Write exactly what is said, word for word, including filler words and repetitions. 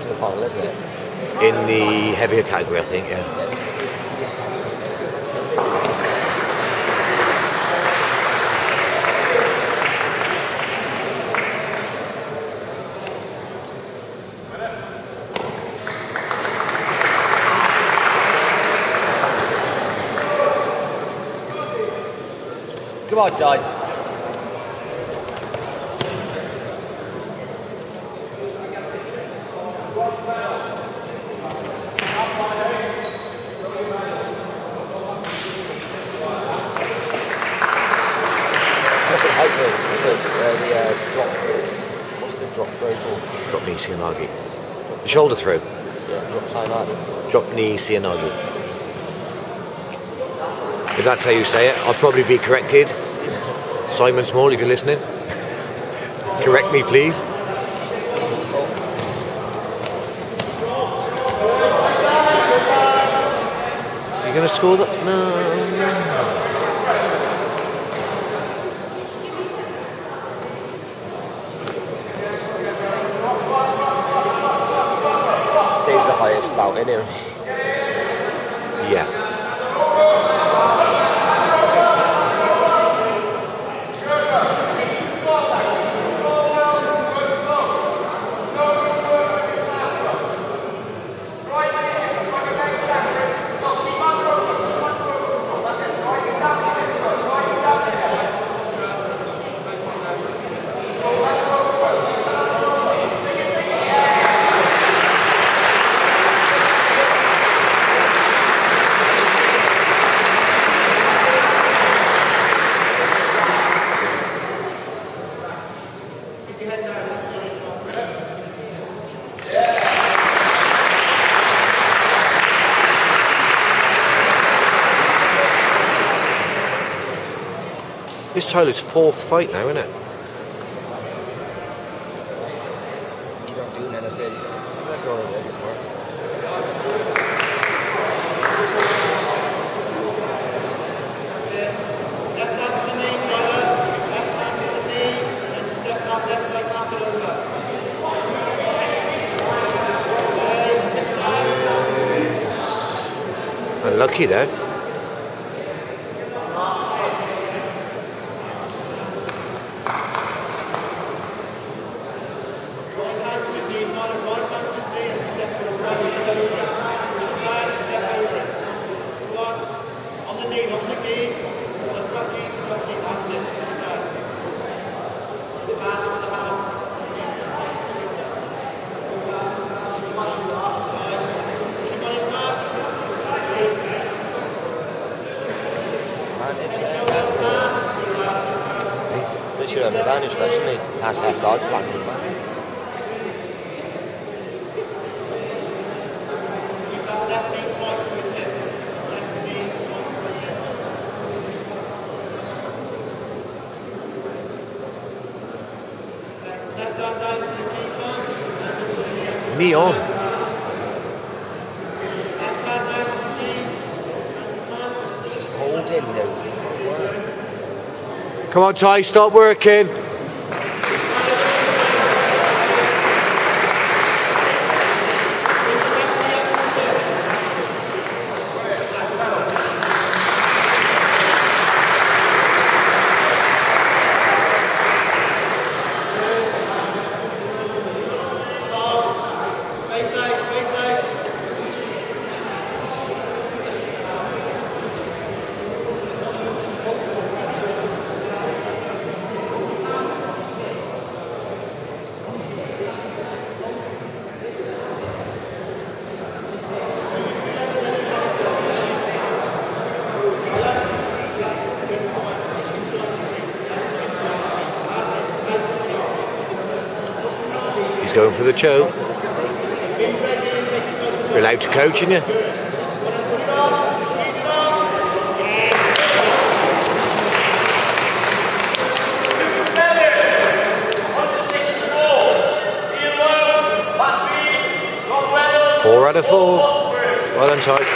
to the final, isn't it? In the heavier category, I think, yeah. Come on, Di. Drop knee, Sianagi. The shoulder through. Yeah, drop Sianagi. Drop knee, Sianagi. If that's how you say it, I'll probably be corrected. Simon Small, if you're listening. Correct me, please. You're going to score that? No, no. The highest bout in here. Yeah. This Tyler's fourth fight now, isn't it? You don't do anything. Let go of it. That's it. Left hand to the knee, Tyler. Left hand to the knee, and then step up, left leg back and over. Stay, hip down. Unlucky there. Should have advantage, especially past half guard flank. You've got left knee tight to his hip. Left knee tight to his hip. Left hand down to the knee bones. Knee on. Left hand down to the knee. Just hold in there. Come on, Ty, stop working. Going for the choke. You're allowed to coach, aren't you? Four out of four. Well done, Ty.